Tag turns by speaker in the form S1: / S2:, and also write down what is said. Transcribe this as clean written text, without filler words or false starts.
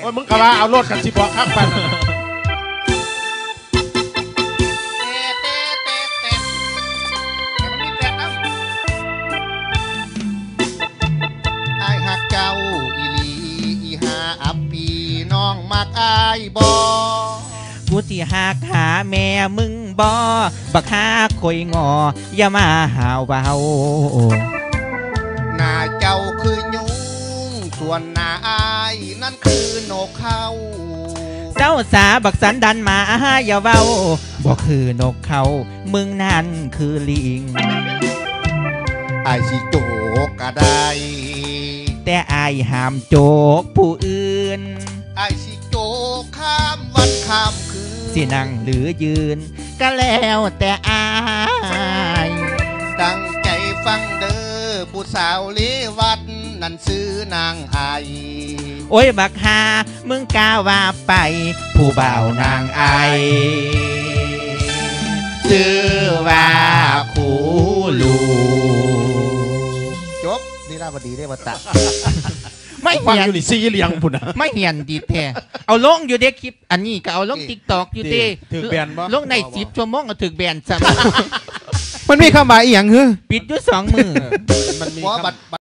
S1: โอ้ยมึงกะว่าเอารถกันสิบอกข้างไป
S2: ไอ้หักเจ้าอีลีอีหาอับปีน้องมักอายบอ
S3: กูสิหักหาแม่มึงบ่บักหาคอยงออย่ามาหาวเบา
S2: หน้าเจ้าคือยุงส่วนหน้าอายนั่นคือนกเขา
S3: เจ้าสาบักสันดันมาอย่าเบาบ่คือนกเขามึงนั่นคือลิง
S2: ไอสิโจกก็ได้
S3: แต่อายห้ามโจกผู้อื่น
S2: ไอสิโจกข้ามวันข้ามคืน
S3: สินั่งหรือยืนก็แล้วแต่อาย
S2: ตั้งใจฟังเด้อผู้สาวเลวัดนั่นซื้อนางไอ
S3: โอ้ยบักฮามึงกล้าว่าไปผู้บ่าวนางไอซื้อว่าคูลู
S2: จบนี่ราบดีได้วัตตะ
S1: ไม่เหียนอยู่นี่ซีเลียงพุ่นนะ
S3: ไม่เหียนดีแท้เอาลงอยู่เด็กคลิปอันนี้ก็เอาลงติ๊กตอกอยู่เต้
S1: ถือแบนบ่
S3: ลงใน10 ชั่วโมงก็ถึกแบนซ้
S4: ำมันมีคำหมายอีหยังเหรอ
S3: ปิดอยู่2 มือ
S1: มันมี